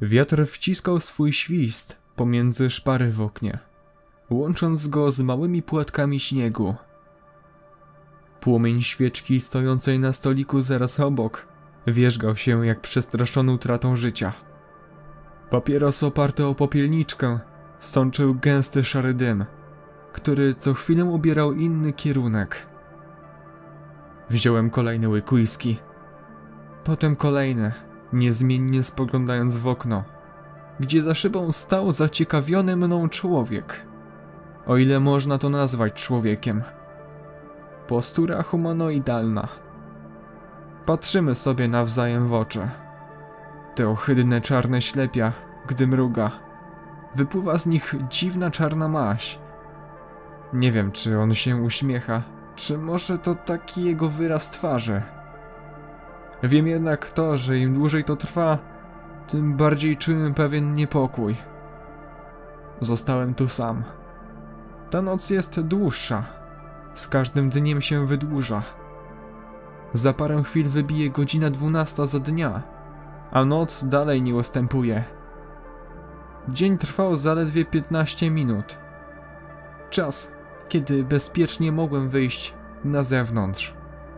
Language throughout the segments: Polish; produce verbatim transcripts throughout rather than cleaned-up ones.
Wiatr wciskał swój świst pomiędzy szpary w oknie, łącząc go z małymi płatkami śniegu. Płomień świeczki stojącej na stoliku zaraz obok wierzgał się jak przestraszony utratą życia. Papieros oparty o popielniczkę sączył gęsty szary dym, który co chwilę ubierał inny kierunek. Wziąłem kolejny łyk whisky, potem kolejny, niezmiennie spoglądając w okno, gdzie za szybą stał zaciekawiony mną człowiek. O ile można to nazwać człowiekiem. Postura humanoidalna. Patrzymy sobie nawzajem w oczy. Te ohydne czarne ślepia, gdy mruga, wypływa z nich dziwna czarna maź. Nie wiem, czy on się uśmiecha, czy może to taki jego wyraz twarzy. Wiem jednak to, że im dłużej to trwa, tym bardziej czuję pewien niepokój. Zostałem tu sam. Ta noc jest dłuższa. Z każdym dniem się wydłuża. Za parę chwil wybije godzina dwunasta za dnia, a noc dalej nie ustępuje. Dzień trwał zaledwie piętnaście minut. Czas, kiedy bezpiecznie mogłem wyjść na zewnątrz.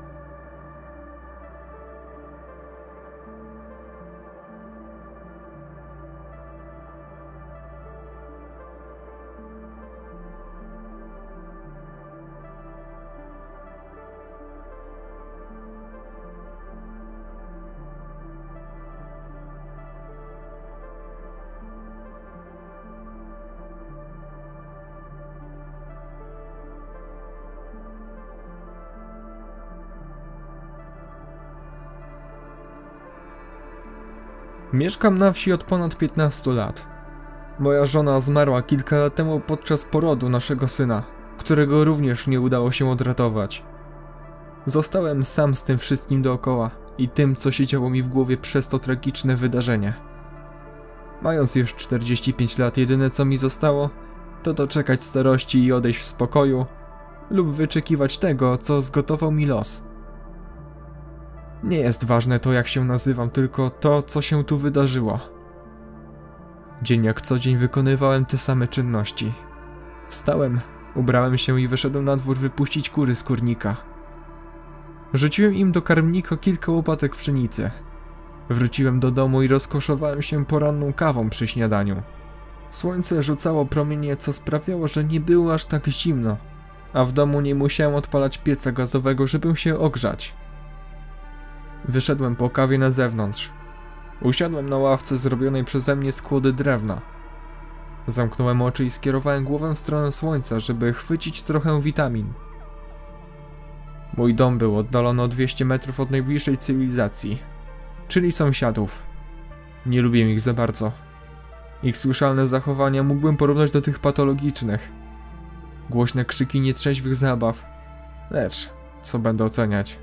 Mieszkam na wsi od ponad piętnastu lat. Moja żona zmarła kilka lat temu podczas porodu naszego syna, którego również nie udało się odratować. Zostałem sam z tym wszystkim dookoła i tym, co się działo mi w głowie przez to tragiczne wydarzenie. Mając już czterdzieści pięć lat, jedyne co mi zostało, to doczekać starości i odejść w spokoju, lub wyczekiwać tego, co zgotował mi los. Nie jest ważne to, jak się nazywam, tylko to, co się tu wydarzyło. Dzień jak co dzień wykonywałem te same czynności. Wstałem, ubrałem się i wyszedłem na dwór wypuścić kury z kurnika. Rzuciłem im do karmnika kilka łopatek pszenicy. Wróciłem do domu i rozkoszowałem się poranną kawą przy śniadaniu. Słońce rzucało promienie, co sprawiało, że nie było aż tak zimno, a w domu nie musiałem odpalać pieca gazowego, żeby się ogrzać. Wyszedłem po kawie na zewnątrz. Usiadłem na ławce zrobionej przeze mnie z kłody drewna. Zamknąłem oczy i skierowałem głowę w stronę słońca, żeby chwycić trochę witamin. Mój dom był oddalony o dwieście metrów od najbliższej cywilizacji, czyli sąsiadów. Nie lubię ich za bardzo. Ich słyszalne zachowania mógłbym porównać do tych patologicznych. Głośne krzyki nietrzeźwych zabaw. Lecz, co będę oceniać?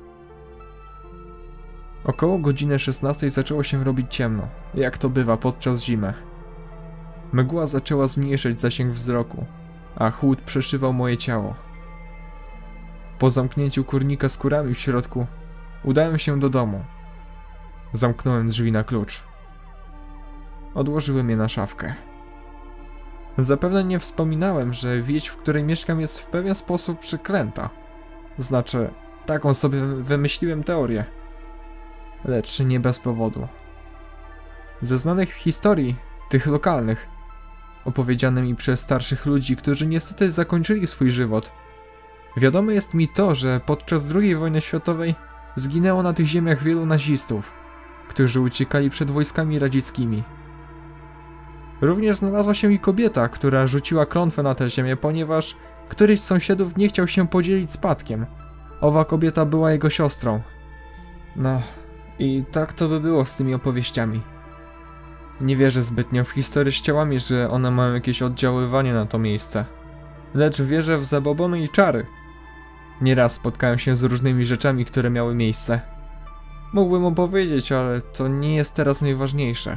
Około godziny szesnastej zaczęło się robić ciemno, jak to bywa podczas zimy. Mgła zaczęła zmniejszać zasięg wzroku, a chłód przeszywał moje ciało. Po zamknięciu kurnika z kurami w środku, udałem się do domu. Zamknąłem drzwi na klucz. Odłożyłem je na szafkę. Zapewne nie wspominałem, że wieś, w której mieszkam, jest w pewien sposób przeklęta. Znaczy, taką sobie wymyśliłem teorię. Lecz nie bez powodu. Ze znanych historii, tych lokalnych, opowiedziane mi przez starszych ludzi, którzy niestety zakończyli swój żywot, wiadome jest mi to, że podczas drugiej wojny światowej zginęło na tych ziemiach wielu nazistów, którzy uciekali przed wojskami radzieckimi. Również znalazła się i kobieta, która rzuciła klątwę na tę ziemię, ponieważ któryś z sąsiadów nie chciał się podzielić spadkiem. Owa kobieta była jego siostrą. No... I tak to by było z tymi opowieściami. Nie wierzę zbytnio w historię z ciałami, że one mają jakieś oddziaływanie na to miejsce. Lecz wierzę w zabobony i czary. Nieraz spotkałem się z różnymi rzeczami, które miały miejsce. Mógłbym opowiedzieć, ale to nie jest teraz najważniejsze.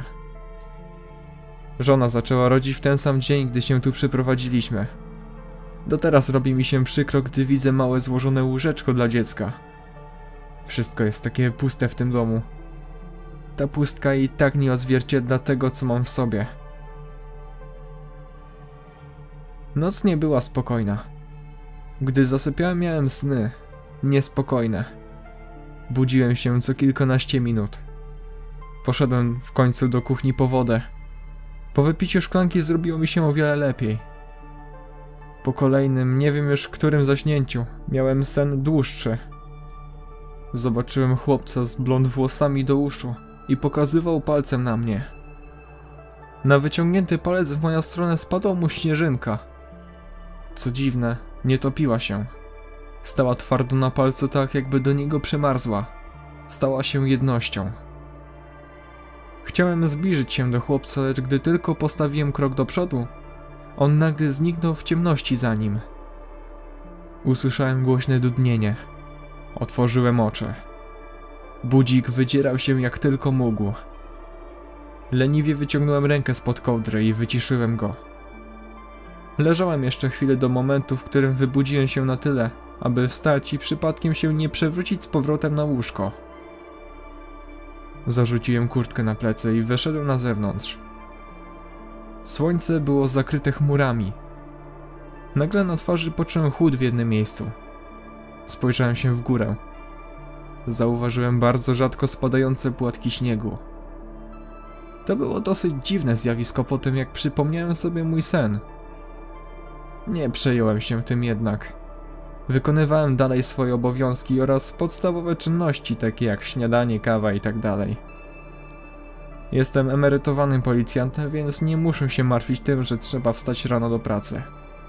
Żona zaczęła rodzić w ten sam dzień, gdy się tu przyprowadziliśmy. Do teraz robi mi się przykro, gdy widzę małe złożone łóżeczko dla dziecka. Wszystko jest takie puste w tym domu. Ta pustka i tak nie odzwierciedla tego, co mam w sobie. Noc nie była spokojna. Gdy zasypiałem, miałem sny. Niespokojne. Budziłem się co kilkanaście minut. Poszedłem w końcu do kuchni po wodę. Po wypiciu szklanki zrobiło mi się o wiele lepiej. Po kolejnym, nie wiem już którym zaśnięciu, miałem sen dłuższy. Zobaczyłem chłopca z blond włosami do uszu i pokazywał palcem na mnie. Na wyciągnięty palec w moją stronę spadła mu śnieżynka. Co dziwne, nie topiła się. Stała twardo na palcu, tak jakby do niego przymarzła. Stała się jednością. Chciałem zbliżyć się do chłopca, lecz gdy tylko postawiłem krok do przodu, on nagle zniknął w ciemności za nim. Usłyszałem głośne dudnienie. Otworzyłem oczy. Budzik wydzierał się jak tylko mógł. Leniwie wyciągnąłem rękę spod kołdry i wyciszyłem go. Leżałem jeszcze chwilę do momentu, w którym wybudziłem się na tyle, aby wstać i przypadkiem się nie przewrócić z powrotem na łóżko. Zarzuciłem kurtkę na plecy i wyszedłem na zewnątrz. Słońce było zakryte chmurami. Nagle na twarzy poczułem chłód w jednym miejscu. Spojrzałem się w górę. Zauważyłem bardzo rzadko spadające płatki śniegu. To było dosyć dziwne zjawisko po tym, jak przypomniałem sobie mój sen. Nie przejąłem się tym jednak. Wykonywałem dalej swoje obowiązki oraz podstawowe czynności, takie jak śniadanie, kawa itd. Jestem emerytowanym policjantem, więc nie muszę się martwić tym, że trzeba wstać rano do pracy.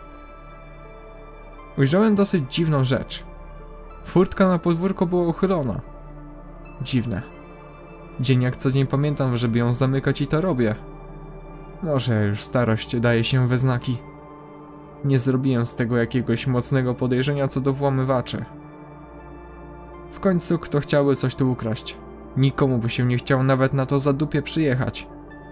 Ujrzałem dosyć dziwną rzecz. Furtka na podwórko była uchylona. Dziwne. Dzień jak co dzień pamiętam, żeby ją zamykać i to robię. Może już starość daje się we znaki. Nie zrobiłem z tego jakiegoś mocnego podejrzenia co do włamywaczy. W końcu kto chciałby coś tu ukraść? Nikomu by się nie chciał nawet na to zadupie przyjechać.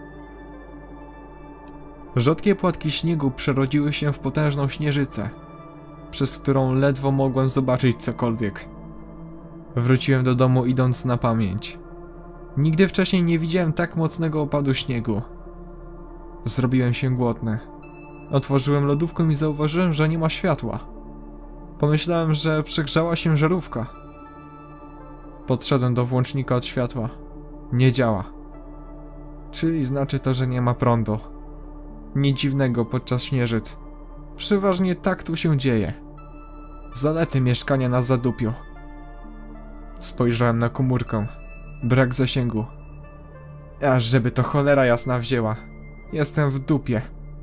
Rzadkie płatki śniegu przerodziły się w potężną śnieżycę, przez którą ledwo mogłem zobaczyć cokolwiek. Wróciłem do domu idąc na pamięć. Nigdy wcześniej nie widziałem tak mocnego opadu śniegu. Zrobiłem się głodny. Otworzyłem lodówkę i zauważyłem, że nie ma światła. Pomyślałem, że przegrzała się żarówka. Podszedłem do włącznika od światła. Nie działa. Czyli znaczy to, że nie ma prądu. Nic dziwnego podczas śnieżyc. Przeważnie tak tu się dzieje. Zalety mieszkania na zadupiu. Spojrzałem na komórkę. Brak zasięgu. Aż żeby to cholera jasna wzięła. Jestem w dupie.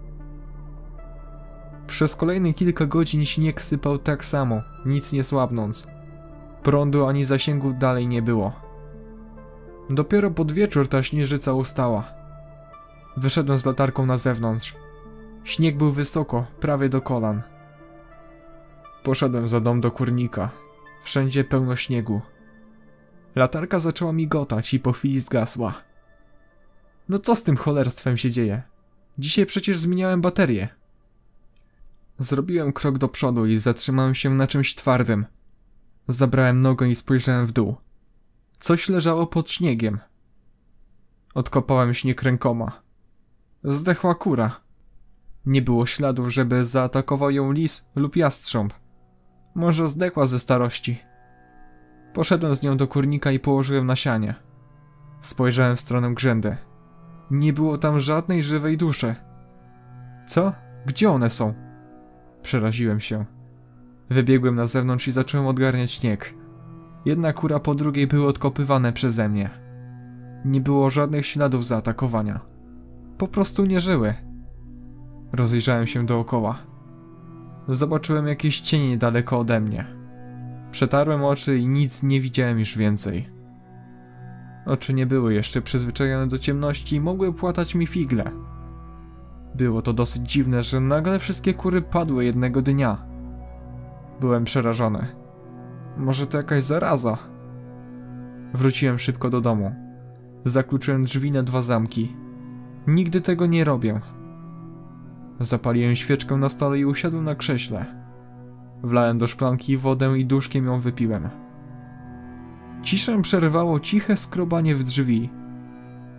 Przez kolejne kilka godzin śnieg sypał tak samo, nic nie słabnąc. Prądu ani zasięgów dalej nie było. Dopiero pod wieczór ta śnieżyca ustała. Wyszedłem z latarką na zewnątrz. Śnieg był wysoko, prawie do kolan. Poszedłem za dom do kurnika. Wszędzie pełno śniegu. Latarka zaczęła migotać i po chwili zgasła. No co z tym cholerstwem się dzieje? Dzisiaj przecież zmieniałem baterię. Zrobiłem krok do przodu i zatrzymałem się na czymś twardym. Zabrałem nogę i spojrzałem w dół. Coś leżało pod śniegiem. Odkopałem śnieg rękoma. Zdechła kura. Nie było śladów, żeby zaatakował ją lis lub jastrząb. Może zdechła ze starości. Poszedłem z nią do kurnika i położyłem na sianie. Spojrzałem w stronę grzędy. Nie było tam żadnej żywej duszy. Co? Gdzie one są? Przeraziłem się. Wybiegłem na zewnątrz i zacząłem odgarniać śnieg. Jedna kura po drugiej były odkopywane przeze mnie. Nie było żadnych śladów zaatakowania. Po prostu nie żyły. Rozejrzałem się dookoła. Zobaczyłem jakieś cienie niedaleko ode mnie. Przetarłem oczy i nic nie widziałem już więcej. Oczy nie były jeszcze przyzwyczajone do ciemności i mogły płatać mi figle. Było to dosyć dziwne, że nagle wszystkie kury padły jednego dnia. Byłem przerażony. Może to jakaś zaraza? Wróciłem szybko do domu. Zakluczyłem drzwi na dwa zamki. Nigdy tego nie robię. Zapaliłem świeczkę na stole i usiadłem na krześle. Wlałem do szklanki wodę i duszkiem ją wypiłem. Ciszę przerywało ciche skrobanie w drzwi.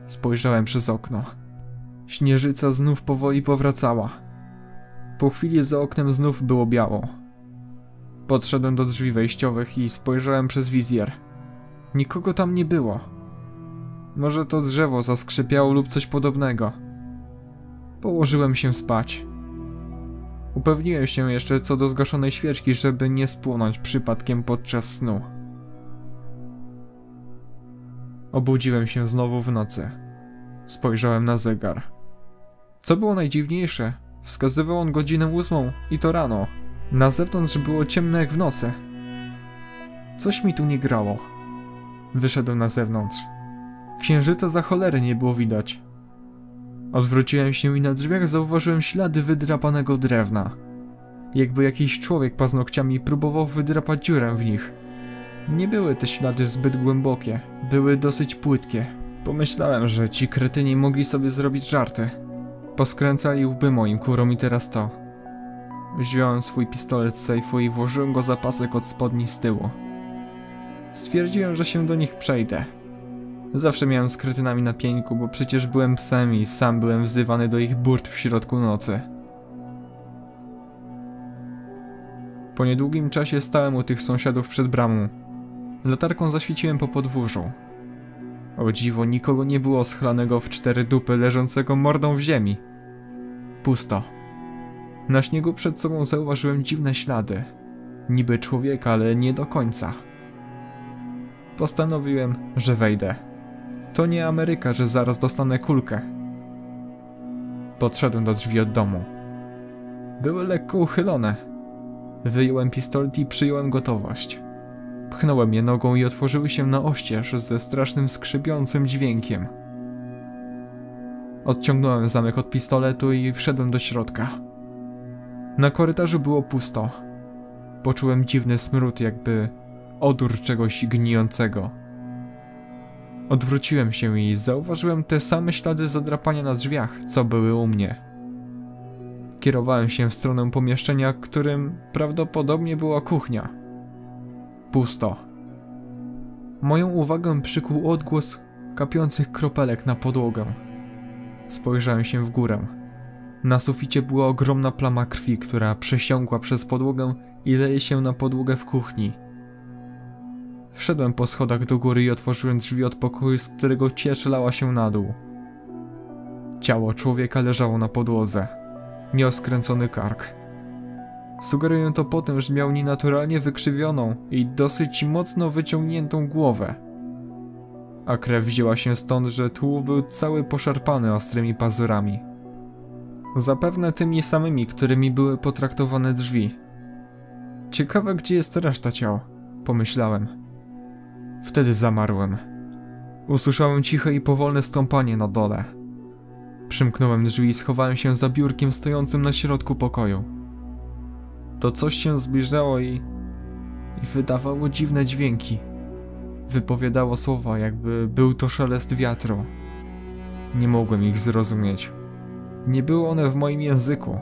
Spojrzałem przez okno. Śnieżyca znów powoli powracała. Po chwili za oknem znów było biało. Podszedłem do drzwi wejściowych i spojrzałem przez wizjer. Nikogo tam nie było. Może to drzewo zaskrzypiało lub coś podobnego. Położyłem się spać. Upewniłem się jeszcze co do zgaszonej świeczki, żeby nie spłonąć przypadkiem podczas snu. Obudziłem się znowu w nocy. Spojrzałem na zegar. Co było najdziwniejsze, wskazywał on godzinę ósmą i to rano. Na zewnątrz było ciemno jak w nocy. Coś mi tu nie grało. Wyszedłem na zewnątrz. Księżyca za cholery nie było widać. Odwróciłem się i na drzwiach zauważyłem ślady wydrapanego drewna. Jakby jakiś człowiek paznokciami próbował wydrapać dziurę w nich. Nie były te ślady zbyt głębokie, były dosyć płytkie. Pomyślałem, że ci kretyni mogli sobie zrobić żarty. Poskręcali łby moim kurom i teraz to. Wziąłem swój pistolet z sejfu i włożyłem go za pasek od spodni z tyłu. Stwierdziłem, że się do nich przejdę. Zawsze miałem z kretynami na pieńku, bo przecież byłem psem i sam byłem wzywany do ich burt w środku nocy. Po niedługim czasie stałem u tych sąsiadów przed bramą. Latarką zaświeciłem po podwórzu. O dziwo, nikogo nie było schlanego w cztery dupy, leżącego mordą w ziemi. Pusto. Na śniegu przed sobą zauważyłem dziwne ślady. Niby człowieka, ale nie do końca. Postanowiłem, że wejdę. To nie Ameryka, że zaraz dostanę kulkę. Podszedłem do drzwi od domu. Były lekko uchylone. Wyjąłem pistolet i przyjąłem gotowość. Pchnąłem je nogą i otworzyły się na oścież ze strasznym skrzypiącym dźwiękiem. Odciągnąłem zamek od pistoletu i wszedłem do środka. Na korytarzu było pusto. Poczułem dziwny smród, jakby odór czegoś gnijącego. Odwróciłem się i zauważyłem te same ślady zadrapania na drzwiach, co były u mnie. Kierowałem się w stronę pomieszczenia, którym prawdopodobnie była kuchnia. Pusto. Moją uwagę przykuł odgłos kapiących kropelek na podłogę. Spojrzałem się w górę. Na suficie była ogromna plama krwi, która przesiąkła przez podłogę i leje się na podłogę w kuchni. Wszedłem po schodach do góry i otworzyłem drzwi od pokoju, z którego ciecz lała się na dół. Ciało człowieka leżało na podłodze. Miał skręcony kark. Sugeruję to po tym, że miał nienaturalnie wykrzywioną i dosyć mocno wyciągniętą głowę. A krew wzięła się stąd, że tułów był cały poszarpany ostrymi pazurami. Zapewne tymi samymi, którymi były potraktowane drzwi. Ciekawe, gdzie jest reszta ciał, pomyślałem. Wtedy zamarłem. Usłyszałem ciche i powolne stąpanie na dole. Przymknąłem drzwi i schowałem się za biurkiem stojącym na środku pokoju. To coś się zbliżało i... i wydawało dziwne dźwięki. Wypowiadało słowa, jakby był to szelest wiatru. Nie mogłem ich zrozumieć. Nie były one w moim języku.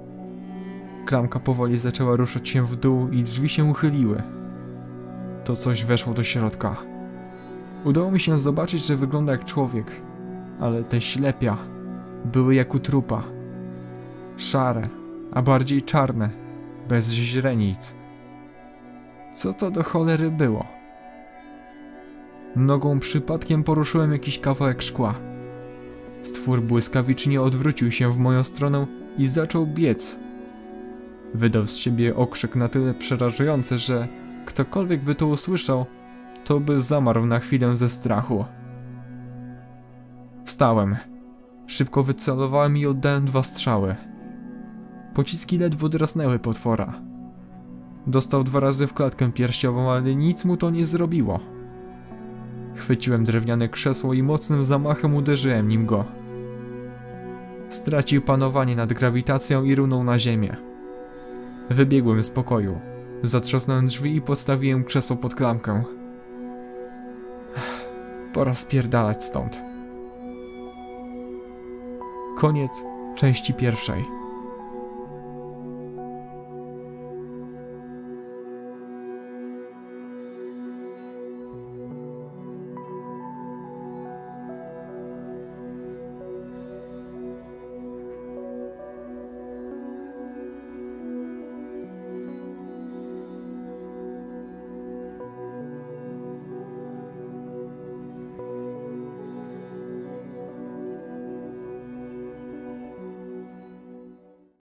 Klamka powoli zaczęła ruszać się w dół i drzwi się uchyliły. To coś weszło do środka. Udało mi się zobaczyć, że wygląda jak człowiek, ale te ślepia były jak u trupa. Szare, a bardziej czarne, bez źrenic. Co to do cholery było? Nogą przypadkiem poruszyłem jakiś kawałek szkła. Stwór błyskawicznie odwrócił się w moją stronę i zaczął biec. Wydał z siebie okrzyk na tyle przerażający, że ktokolwiek by to usłyszał, to by zamarł na chwilę ze strachu. Wstałem. Szybko wycelowałem i oddałem dwa strzały. Pociski ledwo drasnęły potwora. Dostał dwa razy w klatkę piersiową, ale nic mu to nie zrobiło. Chwyciłem drewniane krzesło i mocnym zamachem uderzyłem nim go. Stracił panowanie nad grawitacją i runął na ziemię. Wybiegłem z pokoju. Zatrzasnąłem drzwi i podstawiłem krzesło pod klamkę. Pora spierdalać stąd. Koniec części pierwszej.